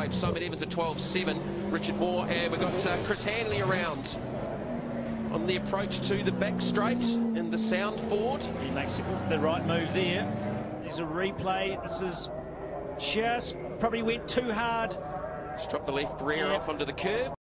5. Simon Evans at 12.7. Richard Moore, and we've got Chris Hanley around on the approach to the back straight in the sound forward. He makes the right move there. There's a replay. This is just probably went too hard. Just dropped the left rear off onto the curb.